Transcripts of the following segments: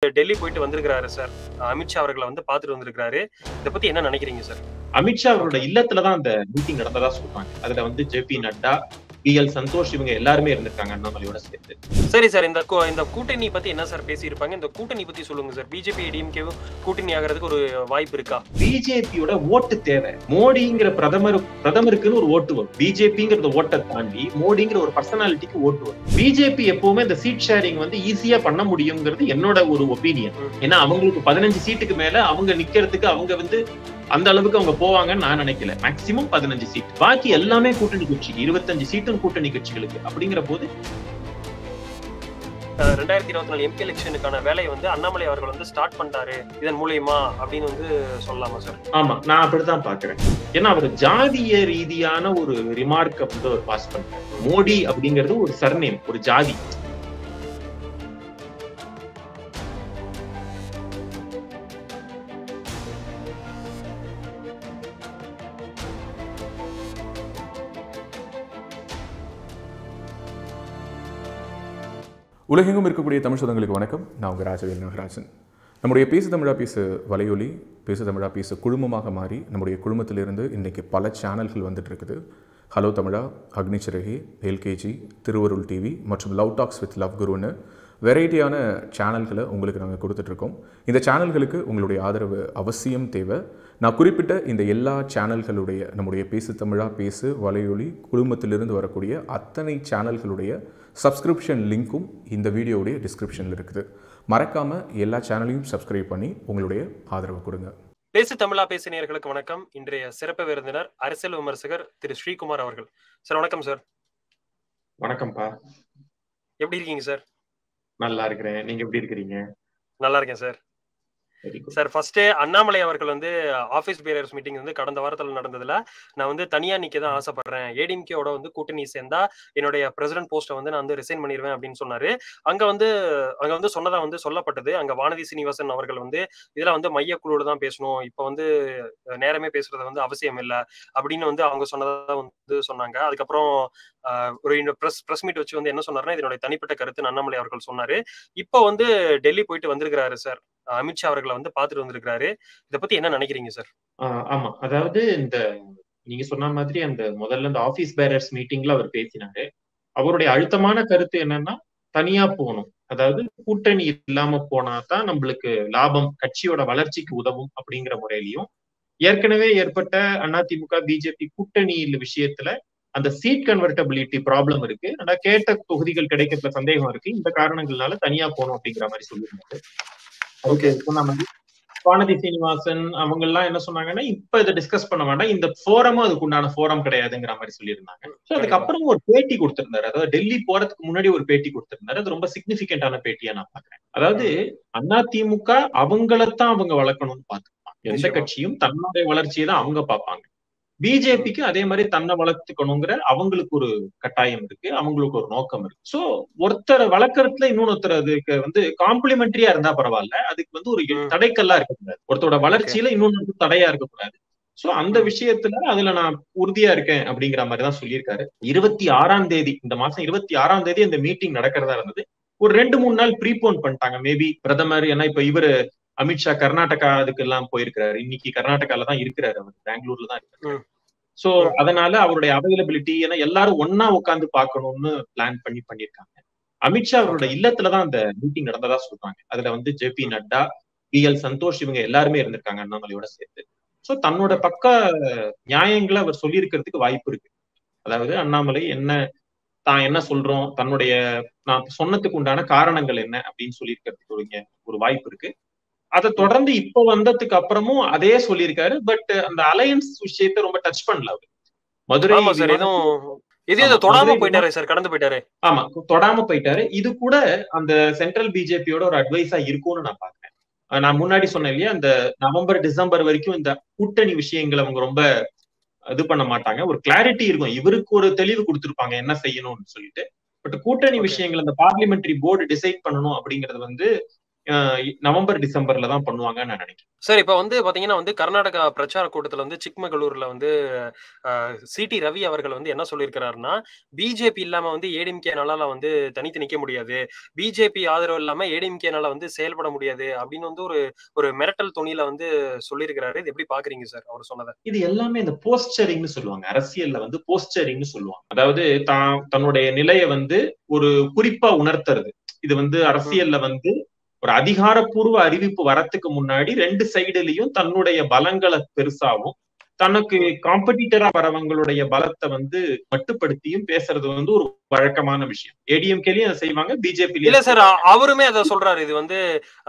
டெல்லி போயிட்டு வந்திருக்காரு சார். அமித்ஷா அவர்களை வந்து பாத்துட்டு வந்திருக்காரு. இத பத்தி என்ன நினைக்கிறீங்க சார்? அமித்ஷா அவரோட இல்லத்துலதான் அந்த மீட்டிங் நடந்ததா சொல்றாங்க. அதுல வந்து ஜே.பி. நட்டா, பி.எல். சந்தோஷ் இவங்க எல்லாருமே இருந்திருக்காங்க அண்ணாமலையோட சேர்த்து. சரி சார், இந்த கூட்டணி பத்தி என்ன சார் பேசியிருப்பாங்க? இந்த கூட்டணி பத்தி சொல்லுங்க சார். பிஜேபி டிஎம்கேவும் கூட்டணி ஆகிறதுக்கு ஒரு வாய்ப்பு இருக்கா? பிஜேபியோட ஓட்டு தேவை. மோடிங்கிற பிரதமருக்குன்னு ஒரு ஓட்டு வரும். பிஜேபிங்கிறத ஓட்டை தாண்டி மோடிங்கிற ஒரு பர்சனாலிட்டிக்கு ஓட்டு வரும். பிஜேபி எப்பவுமே இந்த சீட் ஷேரிங் வந்து ஈஸியா பண்ண முடியுங்கிறது என்னோட ஒரு ஒப்பீனியன். ஏன்னா அவங்களுக்கு 15 சீட்டுக்கு மேல அவங்க நிக்கிறதுக்கு அவங்க வந்து அந்த அளவுக்கு அவங்க போவாங்கன்னு நான் நினைக்கல. மேக்சிமம் 15 சீட், பாக்கி எல்லாமே கூட்டணி கட்சிக்கு, 25 சீட்டும் கூட்டணி கட்சிகளுக்கு. அப்படிங்கிற போது 2024 எம்பி எலெக்ஷனுக்கான வேலையை வந்து அண்ணாமலை அவர்கள் வந்து ஸ்டார்ட் பண்ணிட்டாரு இதன் மூலியமா அப்படின்னு வந்து சொல்லலாமா சார்? ஆமா, நான் அப்படித்தான் பாக்குறேன். ஏன்னா அவர் ஜாதிய ரீதியான ஒரு ரிமார்க் வந்து அவர் பாஸ் பண்றாரு. மோடி அப்படிங்கிறது ஒரு சர்நேம், ஒரு ஜாதி. உலகெங்கும் இருக்கக்கூடிய தமிழ் சொந்தங்களுக்கு வணக்கம். நான் உங்கள் ராஜவேல் நாகராஜன். நம்முடைய பேசு தமிழா பேசு வலையொலி, பேசு தமிழா பேசு குழுமமாக மாறி நம்முடைய குழுமத்திலிருந்து இன்றைக்கி பல சேனல்கள் வந்துட்டு இருக்குது. ஹலோ தமிழா, அக்னிச்சிறகி, எல்கேஜி, திருவருள் டிவி மற்றும் லவ் டாக்ஸ் வித் லவ் குருன்னு வெரைட்டியான சேனல்களை உங்களுக்கு நாங்கள் கொடுத்துட்ருக்கோம். இந்த சேனல்களுக்கு உங்களுடைய ஆதரவு அவசியம் தேவை. நான் குறிப்பிட்ட இந்த எல்லா சேனல்களுடைய நம்முடைய பேசு தமிழா பேசு வலையொலி குழுமத்திலிருந்து வரக்கூடிய அத்தனை சேனல்களுடைய சப்ஸ்கிரிப்ஷன் லிங்க்கும் இந்த வீடியோவுடைய டிஸ்கிரிப்ஷனில் இருக்குது. மறக்காமல் எல்லா சேனலையும் சப்ஸ்கிரைப் பண்ணி உங்களுடைய ஆதரவு கொடுங்க. பேசு தமிழா பேசு நேயர்களுக்கு வணக்கம். இன்றைய சிறப்பு விருந்தினர் அரசியல் விமர்சகர் திரு ஸ்ரீகுமார் அவர்கள். சார் வணக்கம் சார். வணக்கம்ப்பா. எப்படி இருக்கீங்க சார்? நல்லா இருக்கிறேன். நீங்க எப்படி இருக்கிறீங்க? நல்லா இருக்கேன் சார். சார், ஃபர்ஸ்ட் அண்ணாமலை அவர்கள் வந்து ஆபீஸ் பேரர்ஸ் மீட்டிங் வந்து கடந்த வாரத்தில் நடந்ததுல நான் வந்து தனியா நிக்க தான் ஆசைப்படுறேன், ஏடிஎம்கேவோட வந்து கூட்டணி சேர்ந்தா என்னுடைய பிரசிடென்ட் போஸ்ட்டை வந்து நான் வந்து ரிசைன் பண்ணிடுவேன் அப்படின்னு சொன்னாரு. அங்க வந்து சொன்னதா வந்து சொல்லப்பட்டது. அங்க வானதி சீனிவாசன் அவர்கள் வந்து இதுல வந்து மையக்குழுல தான் பேசணும், இப்ப வந்து நேரமே பேசுறது வந்து அவசியம் இல்லை அப்படின்னு வந்து அவங்க சொன்னதா வந்து சொன்னாங்க. அதுக்கப்புறம் ஒரு பிரஸ் மீட் வச்சு வந்து என்ன சொன்னாருன்னா, இதனுடைய தனிப்பட்ட கருத்து அண்ணாமலை அவர்கள் சொன்னாரு. இப்போ வந்து டெல்லி போயிட்டு வந்திருக்கிறாரு சார். அமித்ஷா அவர்களை வந்து பாத்துட்டு வந்திருக்காரு. இத பத்தி என்ன நினைக்கிறீங்க சார்? ஆமா, அதாவது இந்த நீங்க சொன்ன மாதிரி அந்த முதல்ல இந்த ஆபீஸ் பேரர்ஸ் மீட்டிங்ல அவர் பேசினாரு. அவருடைய அழுத்தமான கருத்து என்னன்னா, தனியா போகணும், அதாவது கூட்டணி இல்லாம போனாதான் நம்மளுக்கு லாபம், கட்சியோட வளர்ச்சிக்கு உதவும் அப்படிங்கிற முறையிலையும், ஏற்கனவே ஏற்பட்ட அதிமுக பிஜேபி கூட்டணி விஷயத்துல அந்த சீட் கன்வெர்டபிலிட்டி ப்ராப்ளம் இருக்கு, ஆனா கேட்ட தொகுதிகள் கிடைக்கிறதுல சந்தேகம் இருக்கு, இந்த காரணங்கள்னால தனியா போகணும் அப்படிங்கிற மாதிரி சொல்லியிருந்தாரு. அதுக்கு சொன்ன மாதிரி வானதி சீனிவாசன் அவங்க எல்லாம் என்ன சொன்னாங்கன்னா, இப்ப இதை டிஸ்கஸ் பண்ண வேண்டாம், இந்த போரமும் அதுக்கு உண்டான போரம் கிடையாதுங்கிற மாதிரி சொல்லியிருந்தாங்க. அதுக்கப்புறம் ஒரு பேட்டி கொடுத்திருந்தாரு, அதாவது டெல்லி போறதுக்கு முன்னாடி ஒரு பேட்டி கொடுத்திருந்தாரு. அது ரொம்ப சிக்னிபிகண்டான பேட்டியா நான் பாக்குறேன். அதாவது அதிமுக அவங்களைத்தான் அவங்க வளர்க்கணும்னு பாத்துப்பாங்க, எந்த கட்சியும் தன்னுடைய வளர்ச்சியை தான் அவங்க பார்ப்பாங்க. பிஜேபிக்கு அதே மாதிரி தன்னை வளர்த்துக்கணுங்கிற அவங்களுக்கு ஒரு கட்டாயம் இருக்கு, அவங்களுக்கு ஒரு நோக்கம் இருக்கு. சோ ஒருத்தரை வளர்க்கறதுல இன்னொருத்தர் அதுக்கு வந்து காம்ப்ளிமெண்டரியா இருந்தா பரவாயில்ல, அதுக்கு வந்து ஒரு தடைக்கல்லா இருக்கக்கூடாது, ஒருத்தரோட வளர்ச்சியில இன்னொன்னு தடையா இருக்கக்கூடாது. சோ அந்த விஷயத்துல அதுல நான் உறுதியா இருக்கேன் அப்படிங்கிற மாதிரிதான் சொல்லியிருக்காரு. 26ஆம் தேதி, இந்த மாசம் 26ஆம் தேதி அந்த மீட்டிங் நடக்கிறதா இருந்தது. ஒரு 2-3 நாள் ப்ரீபோன் பண்ணிட்டாங்க மேபி பிரதமர். ஏன்னா இப்ப இவரு அமித்ஷா கர்நாடகா அதுக்கு எல்லாம் போயிருக்கிறாரு, இன்னைக்கு கர்நாடகால தான் இருக்கிறாரு, அவர் பெங்களூர்ல தான் இருக்காரு. சோ அதனால அவருடைய அவைலபிலிட்டி, ஏன்னா எல்லாரும் ஒன்னா உட்காந்து பாக்கணும்னு பிளான் பண்ணிருக்காங்க. அமித்ஷா அவரோட இல்லத்துலதான் அந்த மீட்டிங் நடந்ததா சொல்றாங்க. அதுல வந்து ஜே.பி. நட்டா, பி.எல். சந்தோஷ் இவங்க எல்லாருமே இருந்திருக்காங்க அண்ணாமலையோட சேர்த்து. சோ தன்னோட பக்க நியாயங்களை அவர் சொல்லி இருக்கிறதுக்கு வாய்ப்பு இருக்கு. அதாவது அண்ணாமலை தான் என்ன சொல்றோம், தன்னுடைய நான் சொன்னதுக்கு உண்டான காரணங்கள் என்ன அப்படின்னு சொல்லி இருக்கிறதுக்கு ஒரு வாய்ப்பு இருக்கு. அதை தொடர்ந்து இப்ப வந்ததுக்கு அப்புறமும் அதே சொல்லியிருக்காரு. பட் அந்த அலையன்ஸ் விஷயத்தை ரொம்ப டச் பண்ணல அவரு. மதுரை தொடாம போயிட்டாரு சார், கடந்து போயிட்டாரு. ஆமா, தொடாம போயிட்டாரு. இது கூட அந்த சென்ட்ரல் பிஜேபியோட ஒரு அட்வைஸா இருக்கும்னு நான் பாக்குறேன். நான் முன்னாடி சொன்னேன் இல்லையா, அந்த நவம்பர் டிசம்பர் வரைக்கும் இந்த கூட்டணி விஷயங்களை அவங்க ரொம்ப இது பண்ண மாட்டாங்க, ஒரு கிளாரிட்டி இருக்கும், இவருக்கு ஒரு தெளிவு கொடுத்திருப்பாங்க என்ன செய்யணும்னு சொல்லிட்டு. பட் கூட்டணி விஷயங்கள் அந்த பார்லிமெண்டரி போர்டு டிசைட் பண்ணணும் அப்படிங்கிறது வந்து நவம்பர் டிசம்பர்ல தான் பண்ணுவாங்கன்னு நான் நினைக்கிறேன். சார் இப்ப வந்து பாத்தீங்கன்னா வந்து கர்நாடகா பிரச்சார கூட்டத்துல வந்து சிக்மகளூர்ல வந்து சிடி ரவி அவர்கள் வந்து என்ன சொல்லியிருக்கிறாருன்னா, பிஜேபி இல்லாம வந்து ஏடிஎம்கேனால வந்து தனித்து நிக்க முடியாது, பிஜேபி ஆதரவு இல்லாம ஏடிஎம்கேனால வந்து செயல்பட முடியாது அப்படின்னு வந்து ஒரு மிரட்டல் துணியில வந்து சொல்லியிருக்கிறாரு. இது எப்படி பாக்குறீங்க சார் அவர் சொன்னதை? இது எல்லாமே இந்த போஸ்டரிங்னு சொல்லுவாங்க, அரசியல்ல வந்து போஸ்டரிங்னு சொல்லுவாங்க. அதாவது தன்னுடைய நிலையை வந்து ஒரு குறிப்பா உணர்த்துறது. இது வந்து அரசியல்ல வந்து ஒரு அதிகாரப்பூர்வ அறிவிப்பு வரத்துக்கு முன்னாடி ரெண்டு சைடுலயும் தன்னுடைய பலங்களை பெருசாவும் தனக்கு காம்படிட்டரா வரவங்களுடைய பலத்தை வந்து மட்டுப்படுத்தியும் பேசுறது வந்து ஒரு வழக்கமான விஷயம். ஏடிஎம்கேலயும் அதை செய்வாங்க, பிஜேபி இல்ல சார் அவருமே அதை சொல்றாரு. இது வந்து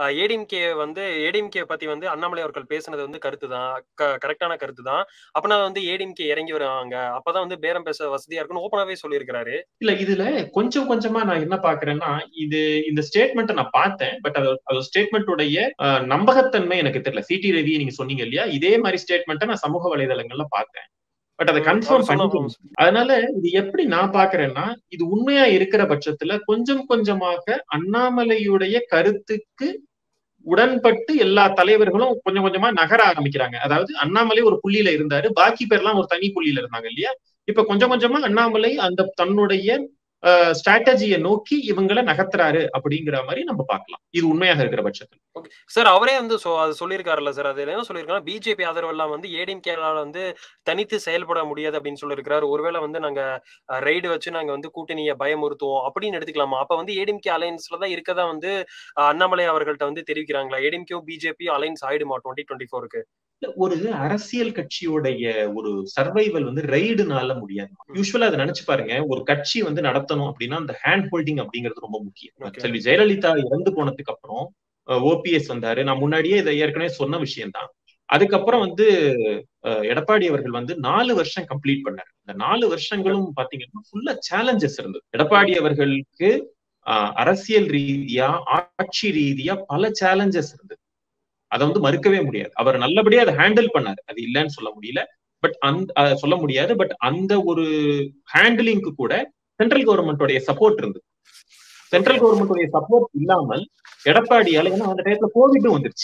ஏடிஎம்கே பத்தி வந்து அண்ணாமலை அவர்கள் பேசுனது வந்து கருத்துதான், கரெக்டான கருத்து தான். அப்பனா வந்து ஏடிஎம்கே இறங்கி வருவாங்க, அப்பதான் வந்து பேரம் பேச வசதியா இருக்குன்னு ஓப்பனாவே சொல்லியிருக்கிறாரு. இல்ல இதுல கொஞ்சம் கொஞ்சமா நான் என்ன பாக்குறேன்னா, இந்த ஸ்டேட்மெண்ட் நான் பார்த்தேன், பட் அது ஸ்டேட்மெண்ட்டுடைய நம்பகத்தன்மை எனக்கு தெரியல. சிடி ரவி நீங்க சொன்னீங்க இல்லையா, இதே மாதிரி ஸ்டேட்மெண்ட்டை நான் சமூக வலைதளங்கள்ல பார்த்தேன், பட் அதை கன்ஃபார்ம் பண்ணிக்கணும். அதனால இது எப்படி நான் பாக்குறேன்னா, இது உண்மையா இருக்கிற பட்சத்துல கொஞ்சம் கொஞ்சமாக அண்ணாமலையுடைய கருத்துக்கு உடன்பட்டு எல்லா தலைவர்களும் கொஞ்சம் கொஞ்சமா நகர ஆரம்பிக்கிறாங்க. அதாவது அண்ணாமலை ஒரு புள்ளியில இருந்தாரு, பாக்கி பேர்லாம் ஒரு தனி புள்ளியில இருந்தாங்க இல்லையா. இப்ப கொஞ்சம் கொஞ்சமா அண்ணாமலை அந்த தன்னுடைய ஸ்ட்ராட்டஜியை நோக்கி இவங்களை நகர்த்துறாரு அப்படிங்கிற மாதிரி நம்ம பார்க்கலாம், இது உண்மையாக இருக்கிற பட்சத்தில். சார் அவரே வந்து அது சொல்லியிருக்காருல்ல சார், அது என்ன சொல்லியிருக்காரு, பிஜேபி ஆதரவு எல்லாம் வந்து ஏடிஎம்கேனால வந்து தனித்து செயல்பட முடியாது அப்படின்னு சொல்லியிருக்காரு. ஒருவேளை வந்து நாங்க ரைடு வச்சு நாங்க வந்து கூட்டணியை பயமுறுத்துவோம் அப்படின்னு எடுத்துக்கலாமா? அப்ப வந்து ஏடிஎம்கே அலைன்ஸ்ல தான் இருக்கதா வந்து அண்ணாமலை அவர்கள்ட்ட வந்து தெரிவிக்கிறாங்களா? ஏடிஎம்கே பிஜேபி அலைன்ஸ் ஆயிடுமா 2024க்கு? ஒரு அரசியல் கட்சியோடைய ஒரு சர்வைவல் வந்து ரைடுனால முடியாது. யூஸ்வலா அதை நினைச்சு பாருங்க, ஒரு கட்சி வந்து நடத்தணும் அப்படின்னா அந்த ஹேண்ட் ஹோல்டிங் அப்படிங்கிறது ரொம்ப முக்கியம். செல்வி ஜெயலலிதா இறந்து போனதுக்கு அப்புறம் ஓபிஎஸ் வந்தாரு. நான் முன்னாடியே இதை ஏற்கனவே சொன்ன விஷயம் தான். அதுக்கப்புறம் வந்து எடப்பாடி அவர்கள் வந்து 4 வருஷம் கம்ப்ளீட் பண்ணாரு. இந்த 4 வருஷங்களும் பாத்தீங்கன்னா ஃபுல்லா சேலஞ்சஸ் இருந்தது. எடப்பாடி அவர்களுக்கு அரசியல் ரீதியா ஆட்சி ரீதியா பல சேலஞ்சஸ் இருந்தது. அதை வந்து மறுக்கவே முடியாது. அவர் நல்லபடியா அதை ஹேண்டில் பண்ணாரு, அது இல்லைன்னு சொல்ல முடியல, பட் சொல்ல முடியாது. பட் அந்த ஒரு ஹேண்டிலிங்க்கு கூட சென்ட்ரல் கவர்மெண்டோடைய சப்போர்ட் இருந்தது. சென்ட்ரல் கவர்மெண்டோடைய சப்போர்ட் இல்லாமல் எடப்பாடியால, ஏன்னா அந்த டயத்துல கோவிடும் வந்துருச்சு,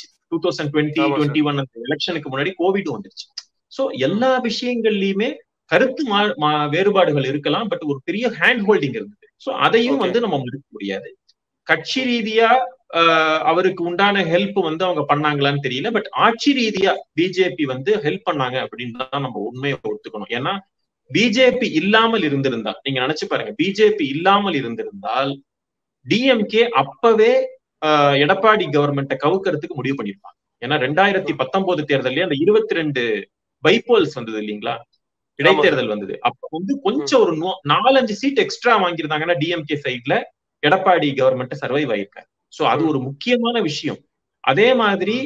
2020-21 அந்த எலெக்ஷனுக்கு முன்னாடி கோவிடும் வந்துருச்சு. சோ எல்லா விஷயங்கள்லயுமே கருத்து வேறுபாடுகள் இருக்கலாம், பட் ஒரு பெரிய ஹேண்ட் ஹோல்டிங் இருந்தது. சோ அதையும் வந்து நம்ம மறுக்க முடியாது. கட்சி ரீதியா அவருக்கு உண்டான ஹெல்ப் வந்து அவங்க பண்ணாங்களான்னு தெரியல, பட் ஆட்சி ரீதியா பிஜேபி வந்து ஹெல்ப் பண்ணாங்க அப்படின்னு தான் நம்ம உண்மையை ஒத்துக்கணும். ஏன்னா பிஜேபி இல்லாமல் இருந்திருந்தா, நீங்க நினைச்சு பாருங்க, பிஜேபி இல்லாமல் இருந்திருந்தால் டிஎம்கே அப்பவே எடப்பாடி கவர்மெண்ட்டை கவுக்கிறதுக்கு முடிவு பண்ணிருப்பாங்க. ஏன்னா 2019 தேர்தலே அந்த 22 பைபோல்ஸ் வந்தது இல்லைங்களா, இடைத்தேர்தல் வந்தது. அப்ப வந்து கொஞ்சம் ஒரு 4-5 சீட் எக்ஸ்ட்ரா வாங்கியிருந்தாங்கன்னா டிஎம்கே சைட்ல எடப்பாடி கவர்மெண்ட் சர்வைவ் ஆயிருக்காரு. சோ அது ஒரு முக்கியமான விஷயம். அதே மாதிரி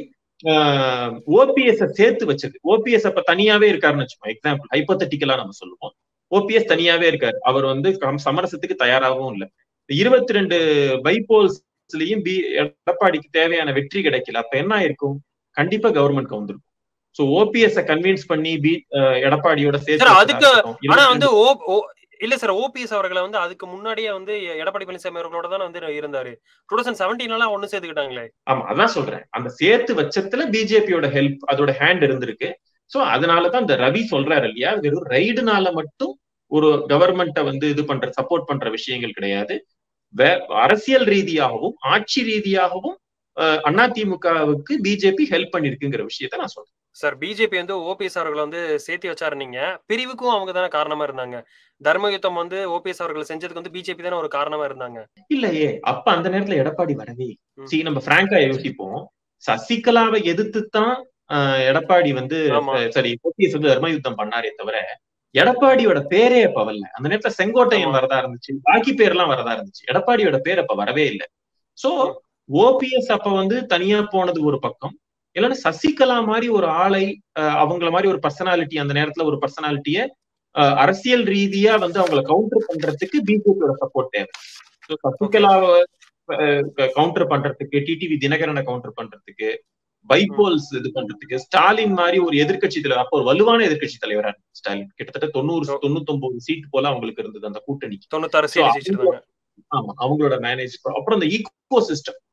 ஓபிஎஸ் சேர்த்து வச்சது, ஓபிஎஸ் அப்ப தனியாவே இருக்காருன்னு வச்சுக்கோங்க, எக்ஸாம்பிள் ஹைப்போதெட்டிக்கலா நம்ம சொல்லுவோம், ஓபிஎஸ் தனியாவே இருக்காரு, அவர் வந்து சமரசத்துக்கு தயாராகவும் இல்லை. 22 பைபோல்ஸ்லயும் எடப்பாடிக்கு தேவையான வெற்றி கிடைக்கல. அப்ப என்ன ஆயிருக்கும், கண்டிப்பா கவர்மெண்ட் கவுந்திருக்கும். சோ ஓபிஎஸ் கன்வின்ஸ் பண்ணி எடப்பாடியோட சேர்த்து இல்ல சார், ஓபிஎஸ் அவர்களை வந்து அதுக்கு முன்னாடியே வந்து எடப்பாடி பழனிசாமி அவர்களோட தான் வந்து இருந்தாரு. 2017 ஒண்ணு சேர்த்துக்கிட்டாங்களே. ஆமா, அதான் சொல்றேன், அந்த சேர்த்து வச்சத்துல பிஜேபியோட ஹெல்ப், அதோட ஹேண்ட் இருந்திருக்கு. சோ அதனாலதான் இந்த ரவி சொல்றாரு இல்லையா, வெறும் ரைடுனால மட்டும் ஒரு கவர்மெண்ட்டை வந்து இது பண்ற சப்போர்ட் பண்ற விஷயங்கள் கிடையாது. அரசியல் ரீதியாகவும் ஆட்சி ரீதியாகவும் அதிமுகவுக்கு பிஜேபி ஹெல்ப் பண்ணிருக்குங்கிற விஷயத்த நான் சொல்றேன். சார் பிஜேபி வந்து ஓபிஎஸ் அவர்களை வந்து சேர்த்து வச்சாரு, நீங்க பிரிவுக்கும் அவங்க தானே காரணமா இருந்தாங்க. தர்ம யுத்தம் வந்து ஓபிஎஸ் அவர்கள் செஞ்சதுக்கு வந்து பிஜேபி தானே ஒரு காரணமா இருந்தாங்க. இல்லையே, அப்ப அந்த நேரத்துல எடப்பாடி வரவே. நம்ம பிராங்கா யோசிப்போம், சசிகலாவை எதிர்த்துத்தான் எடப்பாடி வந்து ஓபிஎஸ் வந்து தர்ம யுத்தம் பண்ணாரே தவிர எடப்பாடியோட பேரே அப்ப வரல. அந்த நேரத்துல செங்கோட்டையன் வரதா இருந்துச்சு, பாக்கி பேர்லாம் வரதா இருந்துச்சு, எடப்பாடியோட பேர் அப்ப வரவே இல்லை. சோ ஓபிஎஸ் அப்ப வந்து தனியா போனது ஒரு பக்கம், இல்லைன்னா சசிகலா மாதிரி ஒரு ஆளை, அவங்கள மாதிரி ஒரு பர்சனாலிட்டி, அந்த நேரத்துல ஒரு பர்சனாலிட்டிய அரசியல் ரீதியா வந்து அவங்களை கவுண்டர் பண்றதுக்கு பிஜேபியோட சப்போர்ட் தேவை. சசிகலாவை கவுண்டர் பண்றதுக்கு, டிடிவி தினகரனை கவுண்டர் பண்றதுக்கு, பைபோல்ஸ் இது பண்றதுக்கு, ஸ்டாலின் மாதிரி ஒரு எதிர்கட்சி தலைவர், அப்போ ஒரு வலுவான எதிர்கட்சி தலைவரா ஸ்டாலின், கிட்டத்தட்ட 90-99 சீட் போல அவங்களுக்கு இருந்தது அந்த கூட்டணிக்கு. 96 ஆமா, அவங்களோட மேனேஜ். அப்புறம் இந்த ஈகோ சிஸ்டம்,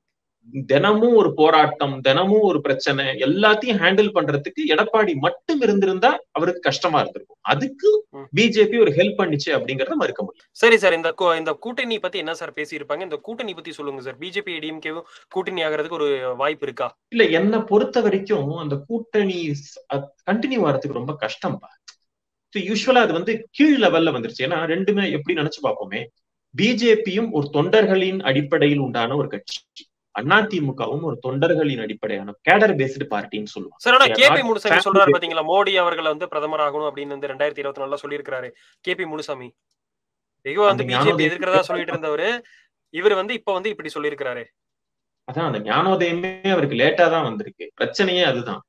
தினமும் ஒரு போராட்டம், தினமும் ஒரு பிரச்சனை, எல்லாத்தையும் ஹேண்டில் பண்றதுக்கு எடப்பாடி மட்டும் இருந்திருந்தா அவருக்கு கஷ்டமா இருந்திருக்கும். அதுக்கு பிஜேபி ஒரு ஹெல்ப் பண்ணிச்சு அப்படிங்கறத மறுக்க முடியும். சரி சார், இந்த கூட்டணி பத்தி என்ன சார் பேசியிருப்பாங்க? இந்த கூட்டணி பத்தி சொல்லுங்க சார். பிஜேபி டிஎம்கேவும் கூட்டணி ஆகிறதுக்கு ஒரு வாய்ப்பு இருக்கா? இல்ல, என்னை பொறுத்த வரைக்கும் அந்த கூட்டணி கண்டினியூ ஆகிறதுக்கு ரொம்ப கஷ்டம்பா. யூஸ்வலா அது வந்து கீழ் லெவல்ல வந்துருச்சு. ஏன்னா ரெண்டுமே எப்படி நினைச்சு பார்ப்போமே, பிஜேபியும் ஒரு தொண்டர்களின் அடிப்படையில் உண்டான ஒரு கட்சி, அதிமுகவும் ஒரு தொண்டர்களின் அடிப்படையான கேடர் பேஸ்டு பார்ட்டின்னு சொல்லுவாங்க. சார், ஆனா கேபி முனுசாமி சொல்றாரு பாத்தீங்களா, மோடி அவர்கள் வந்து பிரதமர் ஆகணும் அப்படின்னு வந்து 2024 சொல்லியிருக்காரு கேபி முனுசாமி. ஐயோ வந்து பிஜேபி எதிர்க்கிறதா சொல்லிட்டு இருந்தவரு இவர் வந்து இப்ப வந்து இப்படி சொல்லியிருக்காரு. அதான் அந்த ஞானோதயமே அவருக்கு லேட்டா தான் வந்திருக்கு. பிரச்சனையே அதுதான்.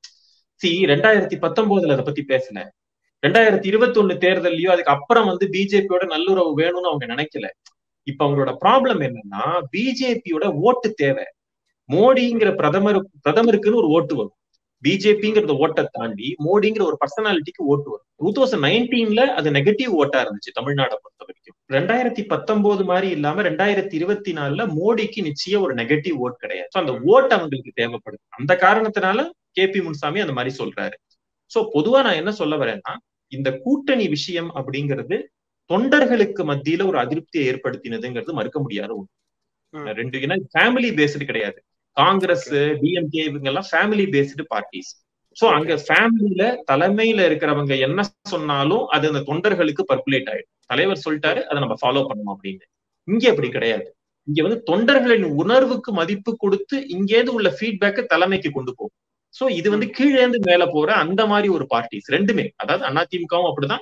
2019 அதை பத்தி பேசல. 2021 தேர்தலையோ அதுக்கு அப்புறம் வந்து பிஜேபியோட நல்லுறவு வேணும்னு அவங்க நினைக்கல. இப்ப அவங்களோட ப்ராப்ளம் என்னன்னா, பிஜேபியோட ஓட்டு தேவை. மோடிங்கிற பிரதமருக்குன்னு ஒரு ஓட்டு வரும். பிஜேபிங்கிறத ஓட்டை தாண்டி மோடிங்கிற ஒரு பர்சனாலிட்டிக்கு ஓட்டு வரும். 2019 அது நெகட்டிவ் ஓட்டா இருந்துச்சு தமிழ்நாட்டை பொறுத்த வரைக்கும். 2019 மாதிரி இல்லாம 2024 மோடிக்கு நிச்சயம் ஒரு நெகட்டிவ் ஓட் கிடையாது. அந்த ஓட் அவங்களுக்கு தேவைப்படுது. அந்த காரணத்தினால கேபி முனுசாமி அந்த மாதிரி சொல்றாரு. சோ பொதுவா நான் என்ன சொல்ல வரேன்னா, இந்த கூட்டணி விஷயம் அப்படிங்கிறது தொண்டர்களுக்கு மத்தியில ஒரு அதிருப்தியை ஏற்படுத்தினதுங்கிறது மறுக்க முடியாத ஒண்ணு. ரெண்டு ஃபேமிலி பேஸ்டு கிடையாது. காங்கிரஸ், டிஎம்கே இவங்க எல்லாம் ஃபேமிலி பேஸ்டு பார்ட்டிஸ். சோ அங்க ஃபேமிலியில தலைமையில இருக்கிறவங்க என்ன சொன்னாலும் அது அந்த தொண்டர்களுக்கு பர்குலேட் ஆயிடும். தலைவர் சொல்லிட்டாரு, அதை நம்ம ஃபாலோ பண்ணணும் அப்படின்னு. இங்க அப்படி கிடையாது. இங்க வந்து தொண்டர்களின் உணர்வுக்கு மதிப்பு கொடுத்து இங்கேருந்து உள்ள ஃபீட்பேக்கை தலைமைக்கு கொண்டு போகும். சோ இது வந்து கீழேந்து மேல போற அந்த மாதிரி ஒரு பார்ட்டிஸ் ரெண்டுமே. அதாவது அதிமுகவும் அப்படிதான்,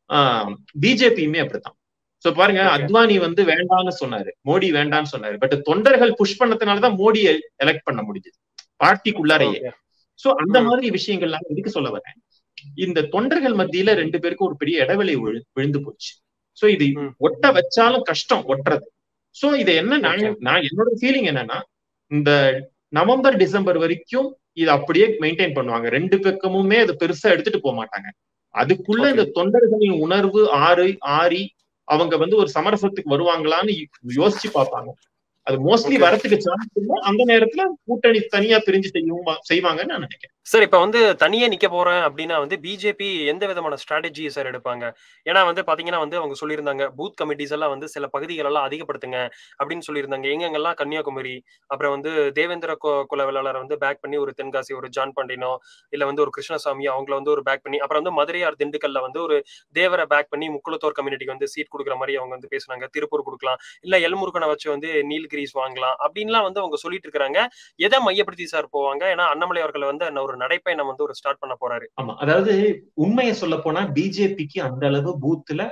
பிஜேபியுமே அப்படித்தான். சோ பாருங்க, அத்வானி வந்து வேண்டான்னு சொன்னாரு, மோடி வேண்டான்னு சொன்னாரு. பட் தொண்டர்கள் புஷ் பண்ணதுனாலதான் மோடியை எலெக்ட் பண்ண முடிஞ்சது பார்ட்டிக்குள்ளாரையே. சோ அந்த மாதிரி விஷயங்கள் நான் எதுக்கு சொல்ல வரேன், இந்த தொண்டர்கள் மத்தியில ரெண்டு பேருக்கும் ஒரு பெரிய இடைவெளி விழுந்து போச்சு. சோ இது ஒட்ட வச்சாலும் கஷ்டம் ஒட்டுறது. சோ இதை என்ன நான் என்னோட ஃபீலிங் என்னன்னா, இந்த நவம்பர் டிசம்பர் வரைக்கும் இது அப்படியே மெயின்டைன் பண்ணுவாங்க. ரெண்டு பக்கமுமே அது பெருசா எடுத்துட்டு போக மாட்டாங்க. அதுக்குள்ள இந்த தொண்டர்களின் உணர்வு ஆறி அவங்க வந்து ஒரு சமரசத்துக்கு வருவாங்களான்னு யோசிச்சு பார்ப்பாங்க. அது மோஸ்ட்லி வரத்துக்கு சான்ஸ் இல்லை. அந்த நேரத்துல கூட்டணி தனியா பிரிஞ்சு செய்வாங்கன்னு நான் நினைக்கிறேன். சார், இப்ப வந்து தனியா நிக்க போறேன் அப்படின்னா வந்து பிஜேபி எந்த விதமான ஸ்ட்ராட்டஜி சார் எடுப்பாங்க? ஏன்னா வந்து பாத்தீங்கன்னா வந்து அவங்க சொல்லியிருந்தாங்க, பூத் கமிட்டிஸ் எல்லாம் வந்து சில பகுதிகள் எல்லாம் அதிகப்படுத்துங்க அப்படின்னு சொல்லியிருந்தாங்க. எங்கெங்கெல்லாம் கன்னியாகுமரி, அப்புறம் வந்து தேவேந்திர குலவேளாளர் வந்து பேக் பண்ணி ஒரு தென்காசி ஒரு ஜான் பாண்டியனோ இல்ல வந்து ஒரு கிருஷ்ணசாமி அவங்கள வந்து ஒரு பேக் பண்ணி, அப்புறம் வந்து மதுரையார் திண்டுக்கல்ல வந்து ஒரு தேவரை பேக் பண்ணி முக்குளத்தோர் கம்யூனிட்டிக்கு வந்து சீட் கொடுக்குற மாதிரி அவங்க வந்து பேசுனாங்க. திருப்பூர் கொடுக்கலாம், இல்ல எல்முருகனை வச்சு வந்து நீல்கிரிஸ் வாங்கலாம் அப்படின்லாம் வந்து அவங்க சொல்லிட்டு இருக்காங்க. எதை மையப்படுத்தி சார் போவாங்க? ஏன்னா அண்ணாமலை அவர்கள் வந்து ஒரு நடைப்பயணம் வந்து ஒரு ஸ்டார்ட் பண்ண போறாரு. ஆமா, அதாவது உண்மையை சொல்ல போனா பிஜேபிக்கு அந்த அளவு பூத்துல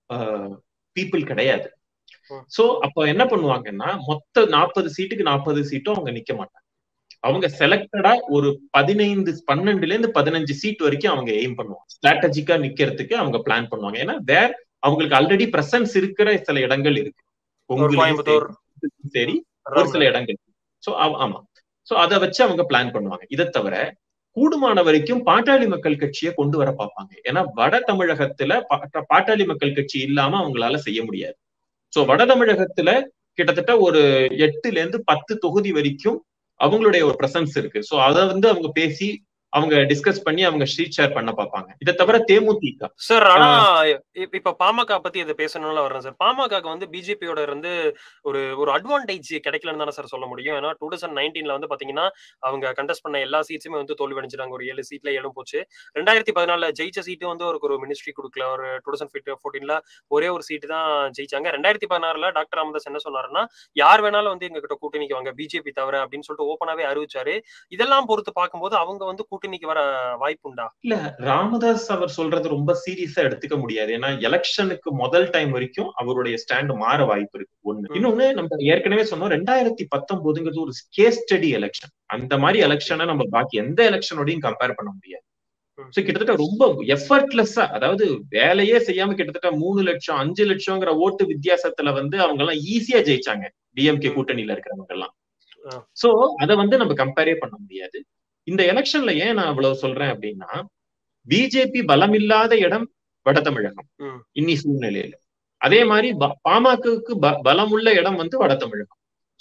பீப்புள் கிடையாது. சோ அப்ப என்ன பண்ணுவாங்கன்னா, மொத்த 40 சீட்டுக்கு 40 சீட்டும் அவங்க நிக்க மாட்டாங்க. அவங்க செலக்டடா ஒரு 12 சீட் வரைக்கும் அவங்க எய்ம் பண்ணுவாங்க. ஸ்ட்ராட்டஜிக்கா நிக்கிறதுக்கு அவங்க பிளான் பண்ணுவாங்க. ஏன்னா அவங்களுக்கு ஆல்ரெடி பிரசன்ஸ் இருக்கிற சில இடங்கள் இருக்கு. கோயம்புத்தூர் சரி, ஒரு சில இடங்கள். சோ ஆமா, சோ அதை வச்சு அவங்க பிளான் பண்ணுவாங்க. இதை தவிர கூடுமான வரைக்கும் பாட்டாளி மக்கள் கட்சியை கொண்டு வர பார்ப்பாங்க. ஏன்னா வட தமிழகத்துல பாட்டாளி மக்கள் கட்சி இல்லாம அவங்களால செய்ய முடியாது. சோ வட தமிழகத்துல கிட்டத்தட்ட ஒரு 8-10 தொகுதி வரைக்கும் அவங்களுடைய ஒரு பிரசன்ஸ் இருக்கு. சோ அதை வந்து அவங்க பேசி அவங்க டிஸ்கஸ் பண்ணி அவங்க ஸ்ட்ரீட் ஷேர் பண்ண பார்ப்பாங்க. இதை தவிர தேமுதிக சார், ஆனா இப்ப பாமக பத்தி இதை பேசணும்னு வர்றேன் சார். பாமக வந்து பிஜேபியோட இருந்து ஒரு அட்வான்டேஜ் கிடைக்கலன்னு தானே சார் சொல்ல முடியும். ஏன்னா 2019 வந்து பாத்தீங்கன்னா அவங்க கண்டெஸ்ட் பண்ண எல்லா சீட்ஸுமே வந்து தோல்வி அடைஞ்சிட்டாங்க. ஒரு 7 சீட்ல 7 போச்சு. 2014 ஜெயிச்ச சீட்டு வந்து ஒரு மினிஸ்ட்ரி கொடுக்கல. ஒரு 2014 ஒரே ஒரு சீட்டு தான் ஜெயிச்சாங்க. 2016 டாக்டர் ராமதாஸ் என்ன சொன்னாருன்னா, யார் வேணாலும் வந்து எங்க கிட்ட கூட்டணிக்கு வாங்க பிஜேபி தவிர அப்படின்னு சொல்லிட்டு ஓப்பனாவே அறிவிச்சாரு. இதெல்லாம் பொறுத்து பார்க்கும்போது அவங்க வந்து கூட்டணிக்கு வர வாய்ப்பு உண்டா? இல்ல, ராமதாஸ் அவர் சொல்றது ரொம்ப சீரியஸா எடுத்துக்க முடியாது. ஏன்னா எலெக்ஷனுக்கு முதல் டைம் வரைக்கும் அவருடைய ஸ்டாண்ட் மாற வாய்ப்பு இருக்கு. ஒண்ணு. இன்னொன்னு, நம்ம ஏற்கனவே சொன்னோம் 2019 ஒரு கேஸ் ஸ்டடி எலெக்ஷன். அந்த மாதிரி எலெக்ஷனை நம்ம பாக்கி எந்த எலெக்ஷனோடையும் கம்பேர் பண்ண முடியாது. சோ கிட்டத்தட்ட ரொம்ப எஃபர்ட்லெஸ்ஸா, அதாவது வேலையே செய்யாம கிட்டத்தட்ட 3 லட்சம் 5 லட்சம்ங்கிற ஓட்டு வித்தியாசத்துல வந்து அவங்க எல்லாம் ஈஸியா ஜெயிச்சாங்க, டிஎம்கே கூட்டணியில இருக்கிறவங்க எல்லாம். சோ அதை வந்து நம்ம கம்பேரே பண்ண முடியாது. இந்த எலெக்ஷன்ல ஏன் நான் அவ்வளவு சொல்றேன் அப்படின்னா, பிஜேபி பலமில்லாத இடம் வட தமிழகம் இன்னி சூழ்நிலையில. அதே மாதிரி பாமகவுக்கு பலமுள்ள இடம் வந்து வட தமிழகம்.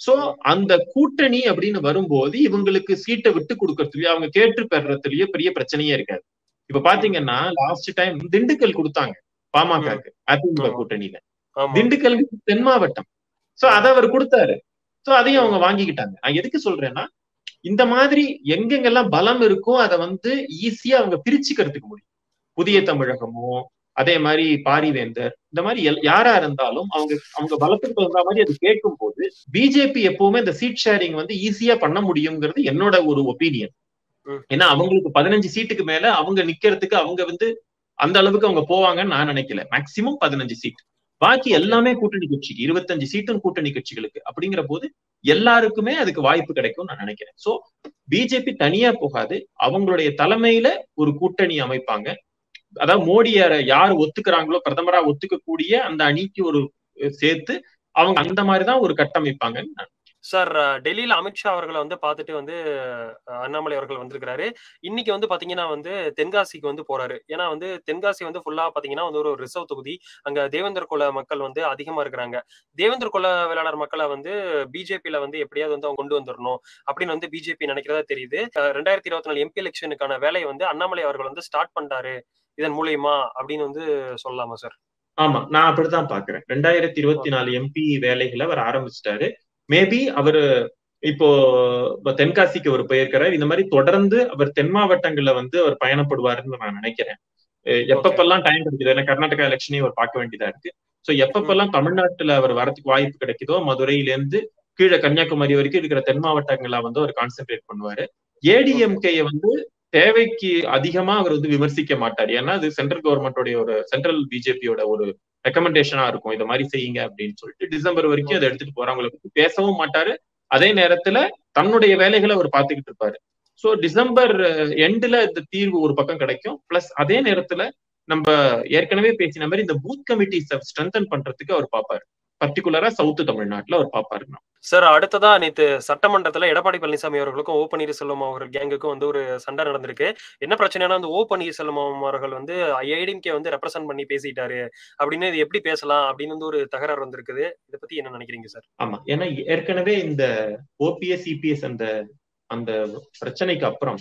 சோ அந்த கூட்டணி அப்படின்னு வரும்போது இவங்களுக்கு சீட்டை விட்டு கொடுக்கறதுலயோ அவங்க கேட்டு பெறதுலயோ பெரிய பிரச்சனையே இருக்காது. இப்ப பாத்தீங்கன்னா லாஸ்ட் டைம் திண்டுக்கல் கொடுத்தாங்க பாமகக்கு அதிமுக கூட்டணியில. திண்டுக்கல் தென் மாவட்டம். சோ அதை அவர் கொடுத்தாரு. சோ அதையும் அவங்க வாங்கிக்கிட்டாங்க. நான் எதுக்கு சொல்றேன்னா இந்த மாதிரி எங்கெங்கெல்லாம் பலம் இருக்கோ அதை ஈஸியா அவங்க பிரிச்சுக்கிறதுக்கு முடியும். புதிய தமிழகமோ அதே மாதிரி பாரிவேந்தர் இந்த மாதிரி யாரா இருந்தாலும் அவங்க பலத்துக்கு தகுந்த மாதிரி அது கேட்கும் போது பிஜேபி எப்பவுமே இந்த சீட் ஷேரிங் ஈஸியா பண்ண முடியுங்கிறது என்னோட ஒரு ஒப்பீனியன். ஏன்னா அவங்களுக்கு 15 சீட்டுக்கு மேல அவங்க நிக்கிறதுக்கு அவங்க அந்த அளவுக்கு அவங்க போவாங்கன்னு நான் நினைக்கல. Maximum 15 seat. பாக்கி எல்லாமே கூட்டணி கட்சிக்கு 25 சீட்டும் கூட்டணி கட்சிகளுக்கு. அப்படிங்கிற போது எல்லாருக்குமே அதுக்கு வாய்ப்பு கிடைக்கும் நான் நினைக்கிறேன். சோ பிஜேபி தனியா போகாது, அவங்களுடைய தலைமையில ஒரு கூட்டணி அமைப்பாங்க. அதாவது மோடியார யாரு ஒத்துக்கிறாங்களோ பிரதமரா ஒத்துக்கக்கூடிய அந்த அணிக்கு ஒரு சேர்த்து அவங்க அந்த மாதிரிதான் ஒரு கட்டமைப்பாங்க. சார், டெல்லியில அமித்ஷா அவர்களை பார்த்துட்டு அண்ணாமலை அவர்கள் வந்திருக்கிறாரு. இன்னைக்கு பாத்தீங்கன்னா தென்காசிக்கு போறாரு. ஏன்னா தென்காசி ஃபுல்லா பாத்தீங்கன்னா ஒரு ரிசர்வ் தொகுதி. அங்க தேவேந்திர குல மக்கள் அதிகமா இருக்கிறாங்க. தேவேந்திர குல வேளாளர் மக்களை பிஜேபியில எப்படியாவது அவங்க கொண்டு வந்துடணும் அப்படின்னு பிஜேபி நினைக்கிறதா தெரியுது. 2024 எம்பி எலெக்ஷனுக்கான வேலையை அண்ணாமலை அவர்கள் ஸ்டார்ட் பண்றாரு இதன் மூலியமா அப்படின்னு சொல்லலாமா சார்? ஆமா, நான் அப்படித்தான் பாக்குறேன். 2024 எம்பி வேலைகளை அவர் ஆரம்பிச்சிட்டாரு. மேபி அவரு இப்போ தென்காசிக்கு அவர் போயிருக்கிறார். இந்த மாதிரி தொடர்ந்து அவர் தென் மாவட்டங்கள்ல அவர் பயணப்படுவாருன்னு நான் நினைக்கிறேன். எப்பப்பெல்லாம் டைம் கிடைக்குது, ஏன்னா கர்நாடகா எலெக்ஷனையும் அவர் பார்க்க வேண்டியதா இருக்கு. சோ எப்பப்பெல்லாம் தமிழ்நாட்டுல அவர் வரதுக்கு வாய்ப்பு கிடைக்குதோ மதுரையில இருந்து கீழே கன்னியாகுமரி வரைக்கும் இருக்கிற தென் மாவட்டங்கள அவர் கான்சென்ட்ரேட் பண்ணுவாரு. ஏடிஎம்கேயை தேவைக்கு அதிகமா அவர் விமர்சிக்க மாட்டார். ஏன்னா அது சென்ட்ரல் கவர்மெண்டோடைய ஒரு சென்ட்ரல் பிஜேபியோட ஒரு ரெக்கமெண்டேஷனா இருக்கும், இதை மாதிரி செய்யுங்க அப்படின்னு சொல்லிட்டு. டிசம்பர் வரைக்கும் அதை எடுத்துட்டு போறவங்களை பத்தி பேசவும் மாட்டாரு. அதே நேரத்துல தன்னுடைய வேலைகளை அவர் பார்த்துக்கிட்டு இருப்பாரு. சோ டிசம்பர் எண்ட்ல இந்த தீர்வு ஒரு பக்கம் கிடைக்கும். பிளஸ் அதே நேரத்துல நம்ம ஏற்கனவே பேசின மாதிரி இந்த பூத் கமிட்டிஸ் ஸ்ட்ரென்தன் பண்றதுக்கு அவர் பார்ப்பாரு. பர்டிகுலரா சவுத் தமிழ்நாட்டுல அவர் பார்ப்பாரு. சார், அடுத்ததா நேற்று சட்டமன்றத்துல எடப்பாடி பழனிசாமி அவர்களுக்கும் ஓ பன்னீர்செல்வம் அவர்கள் கேங்குக்கும் ஒரு சண்டை நடந்திருக்கு. என்ன பிரச்சனைனா ஓ பன்னீர்செல்வம் அவர்கள் ஏடிஎம்கே ரெப்ரசென்ட் பண்ணி பேசிட்டாரு அப்படின்னு இது எப்படி பேசலாம் அப்படின்னு ஒரு தகராறு வந்திருக்குது. இதை பத்தி என்ன நினைக்கிறீங்க சார்? ஆமா, ஏன்னா ஏற்கனவே இந்த ஓபிஎஸ் இபிஎஸ் அந்த பிரச்சனைக்கு அப்புறம்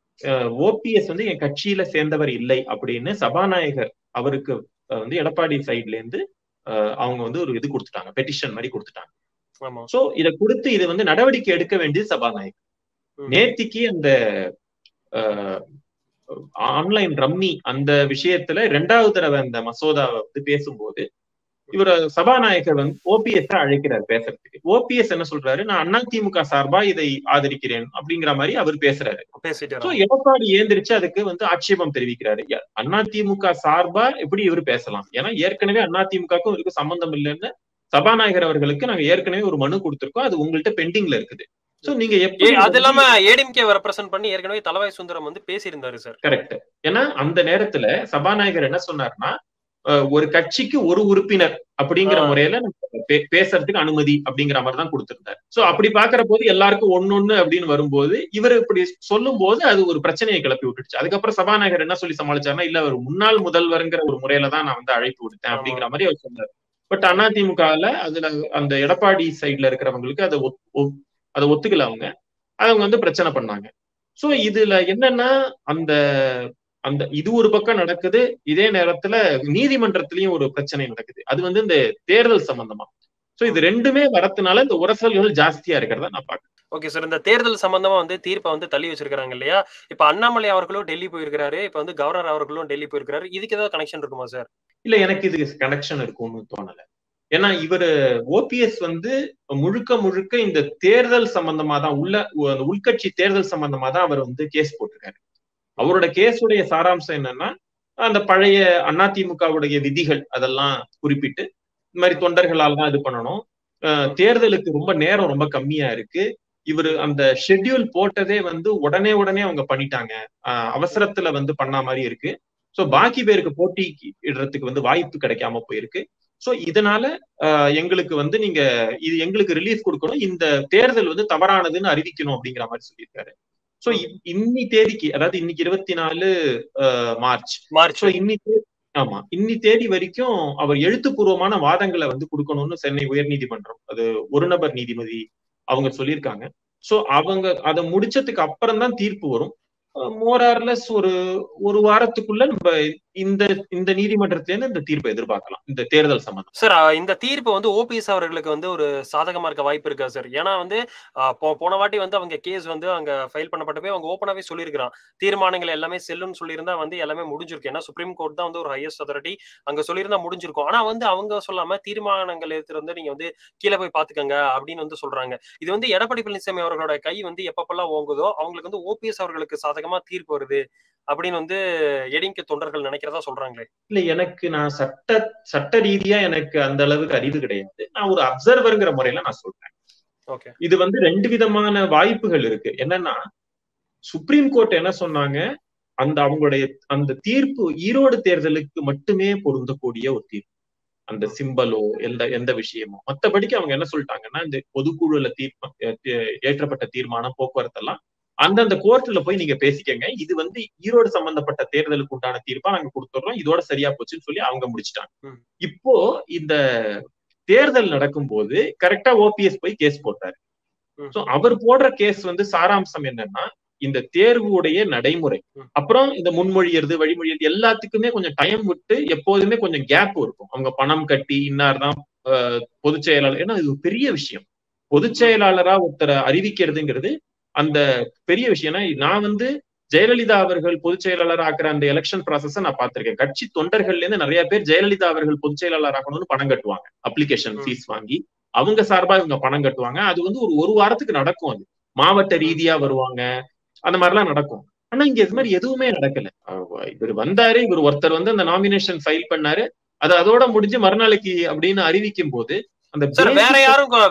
ஓபிஎஸ் என் கட்சியில சேர்ந்தவர் இல்லை அப்படின்னு சபாநாயகர் அவருக்கு எடப்பாடி சைட்ல இருந்து அவங்க ஒரு இது கொடுத்துட்டாங்க, பெட்டிஷன் மாதிரி கொடுத்துட்டாங்க. சோ இத கொடுத்து இது நடவடிக்கை எடுக்க வேண்டியது சபாநாயகர். நேத்திக்கு அந்த ஆன்லைன் ரம்மி அந்த விஷயத்துல 2வது தடவை அந்த மசோதாவை பேசும்போது இவர் சபாநாயகர் ஓபிஎஸ் அழைக்கிறார் பேசுறதுக்கு. ஓபிஎஸ் என்ன சொல்றாரு, நான் அதிமுக சார்பா இதை ஆதரிக்கிறேன் அப்படிங்கிற மாதிரி அவர் பேசுறாரு. எடப்பாடி ஏந்திரிச்சு அதுக்கு ஆட்சேபம் தெரிவிக்கிறாரு. அதிமுக சார்பா எப்படி இவர் பேசலாம்? ஏன்னா ஏற்கனவே அதிமுகக்கும் இவருக்கு சம்பந்தம் இல்லைன்னு சபாநாயகர் அவர்களுக்கு நாங்க ஏற்கனவே ஒரு மனு கொடுத்திருக்கோம், அது உங்கள்கிட்ட பெண்டிங்ல இருக்குது. சோ நீங்க எப்படி அது இல்லாம ஏடிஎம்கே ரெப்ரசென்ட் பண்ணி ஏற்கனவே தலவாய் சுந்தரம் பேசியிருந்தாரு சார். கரெக்ட். ஏன்னா அந்த நேரத்துல சபாநாயகர் என்ன சொன்னாருன்னா, ஒரு கட்சிக்கு ஒரு உறுப்பினர் அப்படிங்கிற முறையில பேசுறதுக்கு அனுமதி அப்படிங்கிற மாதிரி தான் கொடுத்திருந்தாரு. சோ அப்படி பாக்குற போது எல்லாருக்கும் ஒன்னொன்னு அப்படின்னு வரும்போது இவர் இப்படி சொல்லும் போது அது ஒரு பிரச்சனையை கிளப்பி விட்டுடுச்சு. அதுக்கப்புறம் சபாநாயகர் என்ன சொல்லி சமாளிச்சாருன்னா, இல்ல ஒரு முன்னாள் முதல்வருங்கிற ஒரு முறையில தான் நான் அழைப்பு விடுத்தேன் அப்படிங்கிற மாதிரி அவர் சொன்னார். பட் அதிமுகல அதுல அந்த எடப்பாடி சைட்ல இருக்கிறவங்களுக்கு அதை ஒத்துக்கல. அவங்க பிரச்சனை பண்ணாங்க. சோ இதுல என்னன்னா அந்த இது ஒரு பக்கம் நடக்குது. இதே நேரத்துல நீதிமன்றத்திலயும் ஒரு பிரச்சனை நடக்குது. அது இந்த தேர்தல் சம்பந்தமா. சோ இது ரெண்டுமே வரதுனால இந்த உரசல்கள் ஜாஸ்தியா இருக்கிறதா நான் பாக்குறேன். ஓகே சார், இந்த தேர்தல் சம்பந்தமா தீர்ப்பை தள்ளி வச்சிருக்காங்க இல்லையா? இப்ப அண்ணாமலை அவர்களும் டெல்லி போயிருக்கிறாரு, இப்ப கவர்னர் அவர்களும் டெல்லி போயிருக்கிறாரு. இதுக்கு ஏதாவது கனெக்ஷன் இருக்குமா சார்? இல்ல, எனக்கு இதுக்கு கனெக்ஷன் இருக்கும்னு தோணல. ஏன்னா இவரு ஓபிஎஸ் முழுக்க முழுக்க இந்த தேர்தல் சம்பந்தமா தான் உள்கட்சி தேர்தல் சம்பந்தமா தான் அவர் கேஸ் போட்டிருக்காரு. அவரோட கேஸுடைய சாராம்சம் என்னன்னா, அந்த பழைய அதிமுகவுடைய விதிகள் அதெல்லாம் குறிப்பிட்டு இந்த மாதிரி தொண்டர்களால் தான் இது பண்ணணும், தேர்தலுக்கு ரொம்ப நேரம் ரொம்ப கம்மியா இருக்கு, இவரு அந்த ஷெட்யூல் போட்டதே உடனே அவங்க பண்ணிட்டாங்க, அவசரத்துல பண்ண மாதிரி இருக்கு. சோ பாக்கி பேருக்கு போட்டி இடுறதுக்கு வாய்ப்பு கிடைக்காம போயிருக்கு. சோ இதனால எங்களுக்கு நீங்க இது எங்களுக்கு ரிலீஃப் கொடுக்கணும், இந்த தேர்தல் தவறானதுன்னு அறிவிக்கணும் அப்படிங்கிற மாதிரி சொல்லியிருக்காரு. சோ இன்னி தேதிக்கு, அதாவது இன்னைக்கு 24 மார்ச். ஆமா, இன்னி தேதி வரைக்கும் அவர் எழுத்துப்பூர்வமான வாதங்களை கொடுக்கணும்னு சென்னை உயர்நீதிமன்றம், அது ஒரு நபர் நீதிபதி அவங்க சொல்லியிருக்காங்க. சோ அவங்க அதை முடிச்சதுக்கு அப்புறம் தான் தீர்ப்பு வரும். மோரார்லெஸ் ஒரு வாரத்துக்குள்ள நம்ம இந்த நீதிமன்றத்துல இருந்து இந்த தீர்ப்பை எதிர்பார்க்கலாம் இந்த தேர்தல் சம்பந்தம். சார் இந்த தீர்ப்பு வந்து ஓபிஎஸ் அவர்களுக்கு வந்து ஒரு சாதகமா இருக்க வாய்ப்பு இருக்கா சார்? ஏன்னா வந்து போன வாட்டி வந்து அவங்க கேஸ் வந்து அங்க ஃபைல் பண்ணப்பட்டப்பே அவங்க ஓப்பனாவே சொல்லியிருக்கிறான், தீர்மானங்கள் எல்லாமே செல்லுன்னு சொல்லியிருந்தா வந்து எல்லாமே முடிஞ்சிருக்கு. ஏன்னா சுப்ரீம் கோர்ட் தான் வந்து ஒரு ஹையஸ்ட் அத்தாரிட்டி, அங்க சொல்லியிருந்தா முடிஞ்சிருக்கும். ஆனா வந்து அவங்க சொல்லாம தீர்மானங்கள் எடுத்துட்டு வந்து நீங்க வந்து கீழே போய் பாத்துக்கங்க அப்படின்னு வந்து சொல்றாங்க. இது வந்து எடப்பாடி பழனிசாமி அவர்களோட கை வந்து எப்பப்பெல்லாம் ஓங்குதோ அவங்களுக்கு வந்து ஓபிஎஸ் அவர்களுக்கு சாதகமா தீர்ப்பு வருது அப்படின்னு வந்து ஏடிஎம்கே தொண்டர்கள் நினைக்கிறதா சொல்றாங்களே. இல்ல, எனக்கு நான் சட்ட ரீதியா எனக்கு அந்த அளவுக்கு அறிவு கிடையாது. நான் ஒரு அப்சர்வர்ங்கிற முறையில நான் சொல்றேன். இது வந்து 2 விதமான வாய்ப்புகள் இருக்கு. என்னன்னா, சுப்ரீம் கோர்ட் என்ன சொன்னாங்க, அவங்களுடைய அந்த தீர்ப்பு ஈரோடு தேர்தலுக்கு மட்டுமே பொருந்தக்கூடிய ஒரு தீர்ப்பு. அந்த சிம்பலோ எந்த விஷயமோ மற்றபடிக்கு அவங்க என்ன சொல்லிட்டாங்கன்னா, இந்த பொதுக்குழுல ஏற்றப்பட்ட தீர்மானம் போக்குவரத்து எல்லாம் அந்தந்த கோர்ட்ல போய் நீங்க பேசிக்கங்க, இது வந்து ஈரோடு சம்பந்தப்பட்ட தேர்தலுக்கு உண்டான தீர்ப்பா நாங்க கொடுத்துடுறோம், இதோட சரியா போச்சுன்னு சொல்லி அவங்க முடிச்சிட்டாங்க. இப்போ இந்த தேர்தல் நடக்கும் போது கரெக்டா ஓபிஎஸ் போய் கேஸ் போட்டாரு. சோ அவர் போடுற கேஸ் வந்து சாராம்சம் என்னன்னா, இந்த தேர்வுடைய நடைமுறை, அப்புறம் இந்த முன்மொழியறது வழிமொழியது எல்லாத்துக்குமே கொஞ்சம் டைம் விட்டு எப்போதுமே கொஞ்சம் கேப் இருக்கும். அவங்க பணம் கட்டி இன்னார்தான் பொதுச் செயலாளர், ஏன்னா இது பெரிய விஷயம். பொதுச் செயலாளரா ஒருத்தரை அறிவிக்கிறதுங்கிறது அந்த பெரிய விஷயம். நான் வந்து ஜெயலலிதா அவர்கள் பொதுச் செயலாளர் ஆக்குற அந்த எலெக்ஷன் ப்ராசஸ் நான் பார்த்திருக்கேன். கட்சி தொண்டர்கள்ல இருந்து நிறைய பேர் ஜெயலலிதா அவர்கள் பொதுச் செயலாளர் ஆக்கணும்னு பணம் கட்டுவாங்க, அப்ளிகேஷன் ஃபீஸ் வாங்கி அவங்க சார்பா இவங்க பணம் கட்டுவாங்க. அது வந்து ஒரு வாரத்துக்கு நடக்கும், அது மாவட்ட ரீதியா வருவாங்க, அந்த மாதிரிலாம் நடக்கும். ஆனா இங்க இது மாதிரி எதுவுமே நடக்கல. இவர் வந்தாரு, இவர் ஒருத்தர் வந்து அந்த நாமினேஷன் ஃபைல் பண்ணாரு, அது அதோட முடிஞ்சு மறுநாளைக்கு அப்படின்னு அறிவிக்கும் போது வேற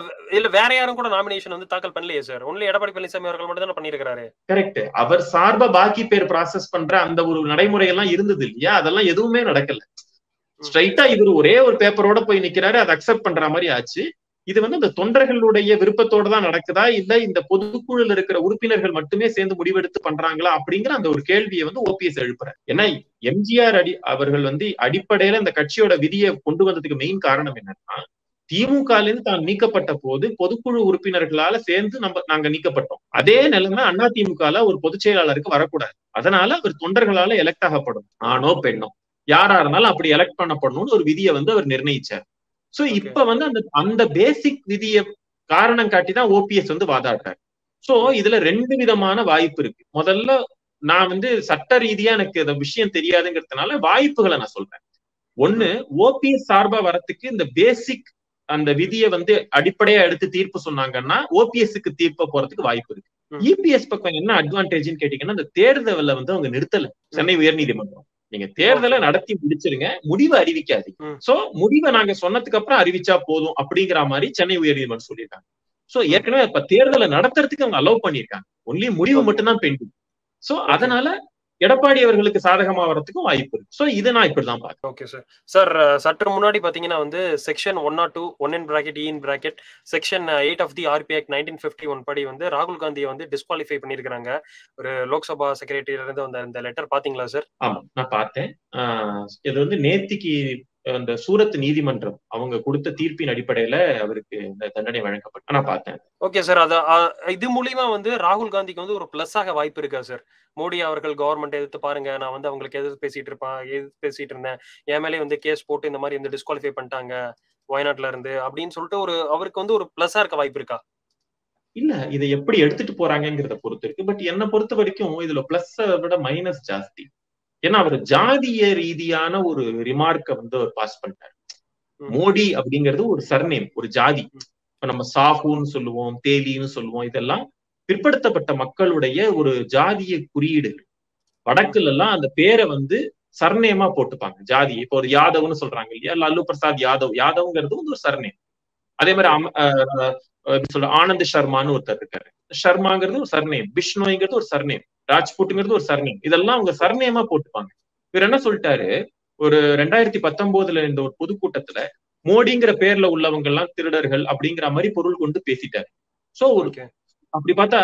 யாரும் கூட நாமினேஷன் வந்து தாக்கல் பண்ணலையே சார். ஒன்லி எடப்பாடி பழனிசாமி அவர்கள் மட்டும் தான் பண்ணியிருக்காரு. கரெக்ட். அவர் சார்பா பாக்கி பேர் ப்ராசஸ் பண்ற அந்த ஒரு நடைமுறை எல்லாம் இருந்தது இல்லையா, அதெல்லாம் எதுவுமே நடக்கல. ஸ்ட்ரைட்டா இவர் ஒரே ஒரு பேப்பரோட போய் நிக்கிறாரு, அதை அக்செப்ட் பண்ற மாதிரி ஆச்சு. இது வந்து இந்த தொண்டர்களுடைய விருப்பத்தோட தான் நடக்குதா, இல்ல இந்த பொதுக்குழுல இருக்கிற உறுப்பினர்கள் மட்டுமே சேர்ந்து முடிவெடுத்து பண்றாங்களா அப்படிங்கிற அந்த ஒரு கேள்வியை வந்து ஓபிஎஸ் எழுப்புறாரு. ஏன்னா எம்ஜிஆர் அவர்கள் வந்து அடிப்படையில இந்த கட்சியோட விதியை கொண்டு வந்ததுக்கு மெயின் காரணம் என்னன்னா, திமுகலேருந்து தான் நீக்கப்பட்ட போது பொதுக்குழு உறுப்பினர்களால சேர்ந்து நாங்க நீக்கப்பட்டோம். அதே நிலைமை அதிமுகல ஒரு பொதுச் செயலாளருக்கு வரக்கூடாது. அதனால அவர் தொண்டர்களால எலெக்ட் ஆகப்படும், ஆணோ பெண்ணோ யாரா இருந்தாலும் அப்படி எலெக்ட் பண்ணப்படணும்னு ஒரு விதியை வந்து அவர் நிர்ணயிச்சார். சோ இப்ப வந்து அந்த பேசிக் விதியை காரணம் காட்டிதான் ஓபிஎஸ் வந்து வாதாடுறாரு. சோ இதுல 2 விதமான வாய்ப்பு இருக்கு. முதல்ல நான் வந்து சட்ட ரீதியா எனக்கு இந்த விஷயம் தெரியாதுங்கிறதுனால வாய்ப்புகளை நான் சொல்றேன். ஒண்ணு, ஓபிஎஸ் சார்பா வரத்துக்கு இந்த பேசிக் அந்த விதியை வந்து அடிப்படையா எடுத்து தீர்ப்பு சொன்னாங்கன்னா ஓபிஎஸ்க்கு தீர்ப்பு போறதுக்கு வாய்ப்பு இருக்கு. இபிஎஸ் பக்கம் என்ன அட்வான்டேஜ்னு கேட்டீங்கன்னா, இந்த தேர்தலை வந்து அவங்க நிறுத்தல. சென்னை உயர்நீதிமன்றம் நீங்க தேர்தலை நடத்தி முடிச்சிருங்க, முடிவை அறிவிக்காதீங்க. சோ முடிவை நாங்க சொன்னதுக்கு அப்புறம் அறிவிச்சா போதும் அப்படிங்கிற மாதிரி சென்னை உயர்நீதிமன்றம் சொல்லியிருக்காங்க. சோ ஏற்கனவே இப்ப தேர்தலை நடத்துறதுக்கு அவங்க அலோவ் பண்ணியிருக்காங்க, ஒன்லி முடிவு மட்டும்தான் பெண்டிங். சோ அதனால எடப்பாடி அவர்களுக்கு சாதகமா வரதுக்கும் வாய்ப்பு இருக்கு. சோ இதை நான் இப்படிதான் பாக்குறேன். Okay sir. சார் சற்று முன்னாடி பாத்தீங்கன்னா வந்து section 102 1 section 8 of the RP act 1951 படி வந்து ராகுல் காந்தியை வந்து டிஸ்குவாலிஃபை பண்ணிருக்காங்க. ஒரு லோக்சபா செக்ரட்டரியில இருந்து வந்த இந்த லெட்டர் பாத்தீங்களா சார்? ஆமா, நான் பார்த்தேன். இது வந்து நேத்திக்கு அந்த சூரத் நீதிமன்றம் அவங்க கொடுத்த தீர்ப்பின் அடிப்படையில அவருக்கு இந்த தண்டனை வழங்கப்பட்டு நான் பார்த்தேன். Okay sir. இது மூலியமா வந்து ராகுல் காந்திக்கு வந்து ஒரு பிளஸ் ஆக வாய்ப்பு இருக்கா சார்? மோடி அவர்கள் கவர்மெண்ட் எதிர்த்து பாருங்க, நான் வந்து அவங்களுக்கு எதிர்த்து பேசிட்டு இருந்தேன், என் மேலே வந்து கேஸ் போட்டு இந்த மாதிரி வந்து டிஸ்குவாலிஃபை பண்ணிட்டாங்க வயநாட்டுல இருந்து அப்படின்னு சொல்லிட்டு அவருக்கு வந்து ஒரு பிளஸ்ஸா இருக்க வாய்ப்பு இருக்கா? இல்ல, இதை எப்படி எடுத்துட்டு போறாங்கிறத பொறுத்து இருக்கு. பட் என்னை பொறுத்த வரைக்கும் இதுல பிளஸ் விட மைனஸ் ஜாஸ்தி. ஏன்னா அவர் ஜாதிய ரீதியான ஒரு ரிமார்க்கை வந்து அவர் பாஸ் பண்ணிட்டார். மோடி அப்படிங்கிறது ஒரு சர்நேம், ஒரு ஜாதி. இப்ப நம்ம சாஹூன்னு சொல்லுவோம், தேலின்னு சொல்லுவோம், இதெல்லாம் பிற்படுத்தப்பட்ட மக்களுடைய ஒரு ஜாதிய குறியீடுகள். வடக்குல எல்லாம் அந்த பேரை வந்து சர்நேமா போட்டுப்பாங்க ஜாதி. இப்போ ஒரு யாதவ்னு சொல்றாங்க இல்லையா, லல்லு பிரசாத் யாதவ், யாதவ்ங்கிறது வந்து ஒரு சர்நேம். அதே மாதிரி ஆனந்த் சர்மான்னு ஒருத்தர் இருக்காரு, ஷர்மாங்கிறது ஒரு சர்நேம், பிஷ்ணோய்ங்கிறது ஒரு சர்நேம், ராஜ்புட்ங்கிறது ஒரு சர்நேம். இதெல்லாம் அவங்க சர்நேமா போட்டுப்பாங்க. இவர் என்ன சொல்லிட்டாரு, ஒரு 2019 இந்த ஒரு பொதுக்கூட்டத்துல மோடிங்கிற பேர்ல உள்ளவங்க எல்லாம் திருடர்கள் அப்படிங்கிற மாதிரி பொருள் கொண்டு பேசிட்டாரு. சோ அப்படி பார்த்தா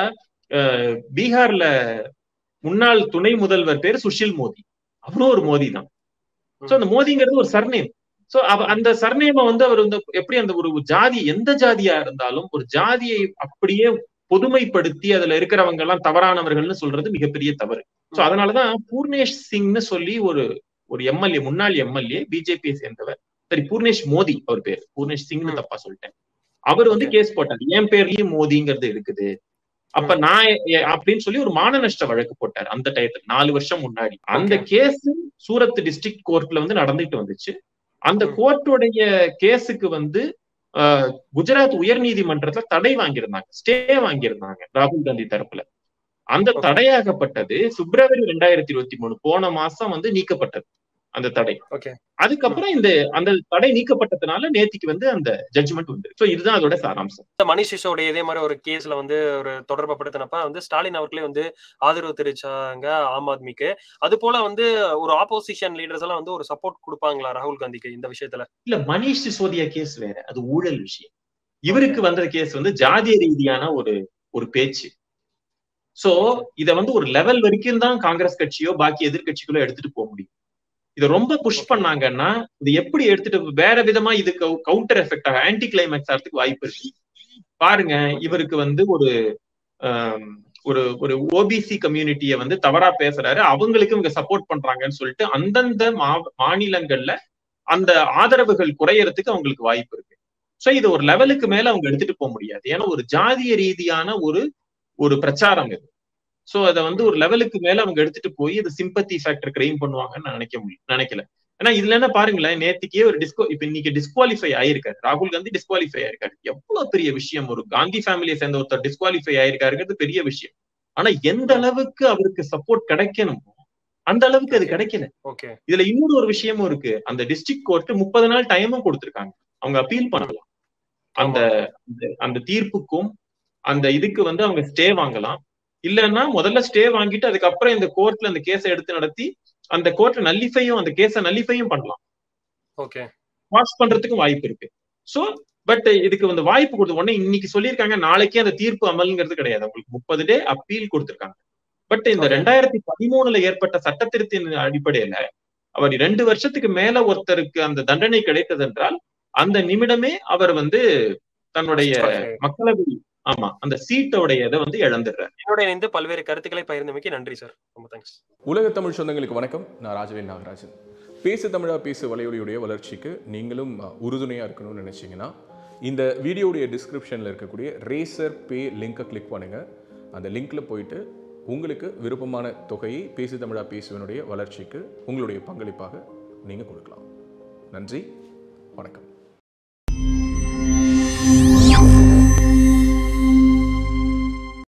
பீகார்ல முன்னாள் துணை முதல்வர் பேரு சுஷில் மோடி, அவரும் ஒரு மோடி தான். சோ அந்த மோடிங்கிறது ஒரு சர்நேம். சோ அந்த சர்நேம வந்து அவர் வந்து எப்படி அந்த ஒரு ஜாதி எந்த ஜாதியா இருந்தாலும் ஒரு ஜாதியை அப்படியே பொதுமைப்படுத்தி அதுல இருக்கிறவங்க எல்லாம் தவறானவர்கள்னு சொல்றது மிகப்பெரிய தவறு. சோ அதனாலதான் பூர்ணேஷ் சிங்னு சொல்லி ஒரு எம்எல்ஏ, முன்னாள் எம்எல்ஏ, பிஜேபியை சேர்ந்தவர். சரி, பூர்ணேஷ் மோடி அவர் பேர், பூர்ணேஷ் சிங்னு தப்பா சொல்லிட்டேன். அவர் வந்து கேஸ் போட்டார், என் பேர்லயும் மோடிங்கிறது இருக்குது, அப்ப நான் அப்படின்னு சொல்லி ஒரு மான நஷ்ட வழக்கு போட்டார் அந்த டயத்துல 4 வருஷம் முன்னாடி. அந்த கேஸ் சூரத் டிஸ்ட்ரிக்ட் கோர்ட்ல வந்து நடந்துட்டு வந்துச்சு. அந்த கோர்ட்டுடைய கேஸுக்கு வந்து குஜராத் உயர் நீதிமன்றத்துல தடை வாங்கியிருந்தாங்க, ஸ்டே வாங்கியிருந்தாங்க ராகுல் காந்தி தரப்புல. அந்த தடையாகப்பட்டது பிப்ரவரி 2023 போன மாசம் வந்து நீக்கப்பட்டது அந்த தடை. அதுக்கப்புறம் அந்த தடை நீக்கப்பட்டதுனால நேத்திக்கு வந்து அந்த ஜட்ஜ்மெண்ட் வந்து. சோ இதுதான் அதோட சாராம்சம். மணிஷ் சிசோட இதே மாதிரி ஒரு கேஸ்ல வந்து ஒரு தொடர்புபடுத்தினப்ப வந்து ஸ்டாலின் அவர்களே வந்து ஆதரவு தெரிவிச்சாங்க ஆம் ஆத்மிக்கு. அது போல வந்து ஒரு ஆப்போசிஷன் லீடர்ஸ் எல்லாம் வந்து ஒரு சப்போர்ட் கொடுப்பாங்களா ராகுல் காந்திக்கு இந்த விஷயத்துல? இல்ல, மணிஷ் சிசோதியா கேஸ் வேற, அது ஊழல் விஷயம். இவருக்கு வந்த கேஸ் வந்து ஜாதிய ரீதியான ஒரு பேச்சு. சோ இத வந்து ஒரு லெவல் வரைக்கும் தான் காங்கிரஸ் கட்சியோ பாக்கி எதிர்கட்சிகளோ எடுத்துட்டு போக முடியும். இதை ரொம்ப புஷ் பண்ணாங்கன்னா இது எப்படி எடுத்துட்டு வேற விதமா இது கவுண்டர் எஃபெக்ட் ஆக ஆன்டி கிளைமேக்ஸ் ஆகிறதுக்கு வாய்ப்பு இருக்கு. பாருங்க, இவருக்கு வந்து ஒரு ஓபிசி கம்யூனிட்டியை வந்து தவறா பேசுறாரு, அவங்களுக்கு இவங்க சப்போர்ட் பண்றாங்கன்னு சொல்லிட்டு அந்தந்த மாநிலங்கள்ல அந்த ஆதரவுகள் குறையறதுக்கு அவங்களுக்கு வாய்ப்பு இருக்கு. சோ இது ஒரு லெவலுக்கு மேல அவங்க எடுத்துட்டு போக முடியாது. ஏன்னா ஒரு ஜாதிய ரீதியான ஒரு பிரச்சாரம் இது. சோ அதை வந்து ஒரு லெவலுக்கு மேல அவங்க எடுத்துட்டு போய் இது சிம்பத்தி ஃபேக்டர் கிரைம் பண்ணுவாங்கன்னு நினைக்கல. ஏன்னா இதுல என்ன பாருங்களேன், நேத்திக்கே இப்ப இன்னைக்கு டிஸ்குவாலிஃபை ஆயிருக்காரு ராகுல் காந்தி, டிஸ்குவாலிஃபை ஆயிருக்காரு. எவ்வளவு பெரிய விஷயம், ஒரு காந்தி ஃபேமிலியை சேர்ந்த ஒருத்தர் டிஸ்குவாலிஃபை ஆயிருக்காருங்கிறது பெரிய விஷயம். ஆனா எந்த அளவுக்கு அவருக்கு சப்போர்ட் கிடைக்கணுமோ அந்த அளவுக்கு அது கிடைக்கல. இதுல இன்னொரு ஒரு விஷயமும் இருக்கு. அந்த டிஸ்ட்ரிக்ட் கோர்ட் 30 நாள் டைமும் கொடுத்திருக்காங்க, அவங்க அப்பீல் பண்ணலாம். அந்த தீர்ப்புக்கும் அந்த இதுக்கு வந்து அவங்க ஸ்டே வாங்கலாம். இல்லன்னா முதல்ல ஸ்டே வாங்கிட்டு அதுக்கப்புறம் இந்த கோர்ட்ல அந்த கேஸை எடுத்து நடத்தி அந்த கோர்ட்ல நல்லிஃபையும் அந்த கேஸை நல்லிஃபையும் பண்ணலாம். வாஷ் பண்றதுக்கும் வாய்ப்பு இருக்கு. சோ பட் இதுக்கு வந்து வாய்ப்பு கொடுத்த உடனே இன்னைக்கு சொல்லியிருக்காங்க, நாளைக்கே அந்த தீர்ப்பு அமல்ங்கிறது கிடையாது. உங்களுக்கு 30 டே அப்பீல் கொடுத்திருக்காங்க. பட் இந்த 2013 ஏற்பட்ட சட்ட திருத்தின் அடிப்படையில அவர் 2 வருஷத்துக்கு மேல ஒருத்தருக்கு அந்த தண்டனை கிடைத்தது என்றால் அந்த நிமிடமே அவர் வந்து தன்னுடைய மக்களவை அந்த சீட்டோடைய இதை வந்து இழந்துடுறாரு. என்னோட இணைந்து பல்வேறு கருத்துக்களை பகிர்ந்தமைக்கு நன்றி சார். ரொம்ப தேங்க்ஸ். உலக தமிழ் சொந்தங்களுக்கு வணக்கம். நான் ராஜவேல் நாகராஜன். பேசு தமிழா பேசு வலையொலியுடைய வளர்ச்சிக்கு நீங்களும் உறுதுணையாக இருக்கணும்னு நினைச்சீங்கன்னா இந்த வீடியோடைய டிஸ்கிரிப்ஷனில் இருக்கக்கூடிய ரேசர் பே லிங்கை கிளிக் பண்ணுங்கள். அந்த லிங்க்ல போயிட்டு உங்களுக்கு விருப்பமான தொகையை பேசு தமிழா பேசுவனுடைய வளர்ச்சிக்கு உங்களுடைய பங்களிப்பாக நீங்கள் கொடுக்கலாம். நன்றி, வணக்கம்.